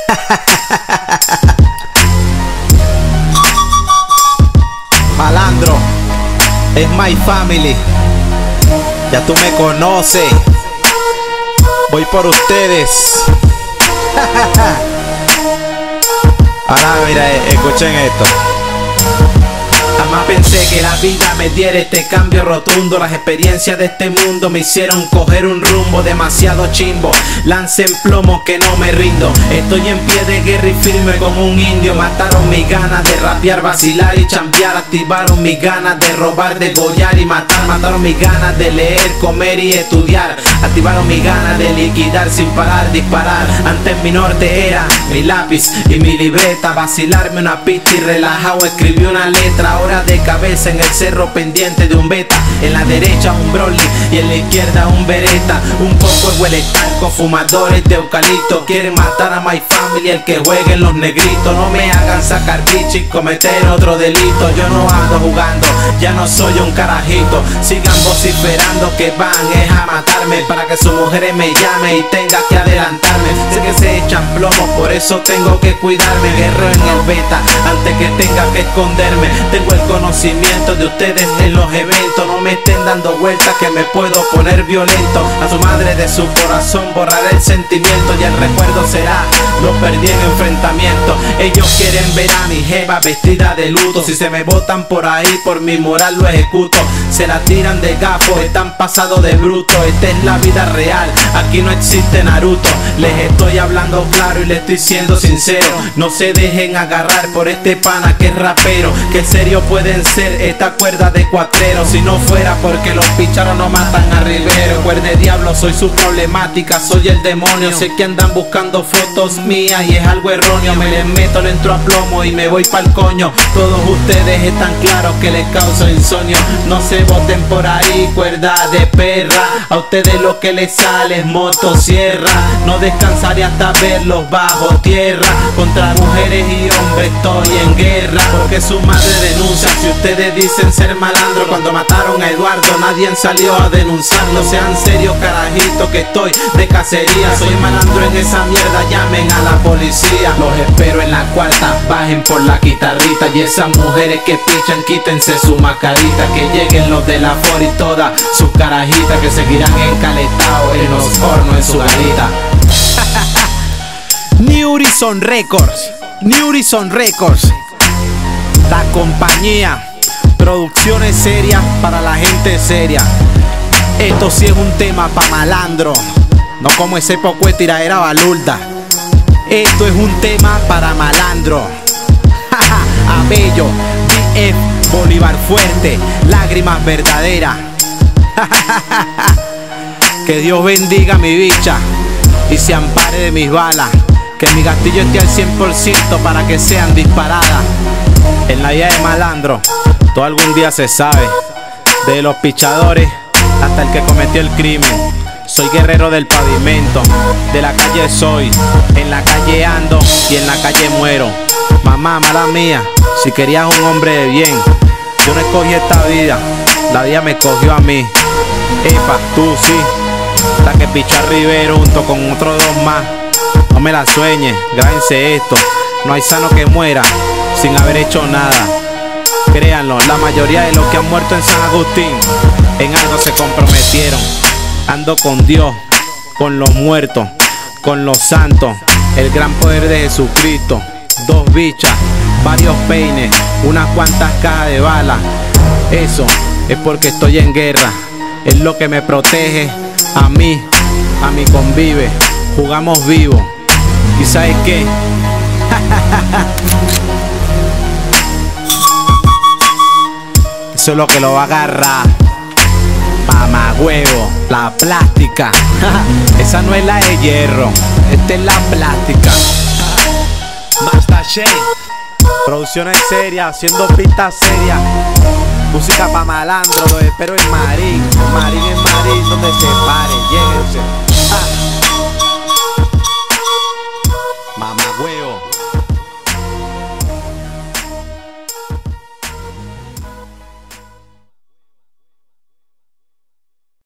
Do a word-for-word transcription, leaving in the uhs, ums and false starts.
Malandro, es my family. Ya tú me conoces. Voy por ustedes. Ahora mira, escuchen esto. Jamás pensé que la vida me diera este cambio rotundo. Las experiencias de este mundo me hicieron coger un rumbo demasiado chimbo. Lancen plomo que no me rindo. Estoy en pie de guerra y firme como un indio. Mataron mis ganas de rapear, vacilar y chambear. Activaron mis ganas de robar, degollar y matar. Mataron mis ganas de leer, comer y estudiar. Activaron mis ganas de liquidar sin parar, disparar. Antes mi norte era mi lápiz y mi libreta. Vacilarme una pista y relajado escribí una letra. Ahora de cabeza en el cerro pendiente de un beta. En la derecha un Broly y en la izquierda un Beretta. Un poco de huele talco, fumadores de eucalipto. Quieren matar a my family, el que juegue en los negritos. No me hagan sacar bicho y cometer otro delito. Yo no ando jugando, ya no soy un carajito. Sigan vociferando que van es a matarme, para que sus mujeres me llamen y tenga que adelantarme. Sé que se echan plomo, por eso tengo que cuidarme. Guerrero en el beta, antes que tenga que esconderme. Tengo el conocimiento de ustedes en los eventos. No me estén dando vueltas que me puedo poner violento. A su madre de su corazón borraré el sentimiento y el recuerdo será, lo perdí en enfrentamiento. Ellos quieren ver a mi jeva vestida de luto. Si se me botan por ahí, por mi moral lo ejecuto. Se la tiran de gafo, están pasados de bruto. Esta es la vida real, aquí no existe Naruto. Les estoy hablando claro y les estoy siendo sincero. No se dejen agarrar por este pana que es rapero. Que serio pueden ser esta cuerda de cuatrero. Si no fuera porque los picharos no matan a Rivero. Cuerde diablo, soy su problemática, soy el demonio. Sé que andan buscando fotos mías y es algo erróneo. Me les meto, le entro a plomo y me voy pa'l coño. Todos ustedes están claros que les causo insomnio. No se boten por ahí, cuerda de perra. A ustedes lo que les sale es motosierra. No descansaré hasta verlos bajo tierra. Contra mujeres y hombres estoy en guerra, porque su madre denuncia. Si ustedes dicen ser malandro, cuando mataron a Eduardo nadie salió a denunciarlo. Sean serios carajitos que estoy de cacería. Soy malandro en esa mierda, llamen a la policía. Los espero en la cuarta, bajen por la guitarrita. Y esas mujeres que pichan, quítense su mascarita. Que lleguen los de la for y todas sus carajitas, que seguirán encaletados en los hornos en su garita. New Horizon Records, New Horizon Records, la compañía, producciones serias para la gente seria. Esto sí es un tema pa' malandro, no como ese poco de tiradera balurda. Esto es un tema para malandro. Abello, B F, Bolívar Fuerte, lágrimas verdaderas. Que Dios bendiga a mi bicha y se ampare de mis balas. Que mi gatillo esté al cien por ciento para que sean disparadas. En la vida de malandro, todo algún día se sabe. De los pichadores hasta el que cometió el crimen. Soy guerrero del pavimento, de la calle soy. En la calle ando y en la calle muero. Mamá, mala mía, si querías un hombre de bien. Yo no escogí esta vida, la vida me escogió a mí. Epa, tú sí, hasta que pichó a Rivero junto con otros dos más. No me la sueñes, grábense esto. No hay sano que muera sin haber hecho nada. Créanlo, la mayoría de los que han muerto en San Agustín en algo se comprometieron. Ando con Dios, con los muertos, con los santos, el gran poder de Jesucristo. Dos bichas, varios peines, unas cuantas cajas de balas. Eso es porque estoy en guerra. Es lo que me protege a mí, a mi convive. Jugamos vivo. ¿Y sabes qué? Eso es lo que lo va a agarrar. Mamá huevo, la plástica. Esa no es la de hierro, esta es la plástica. Master Shade, producciones serias, haciendo pistas serias. Música pa' malandro, los espero en Marín. Marín en Marín,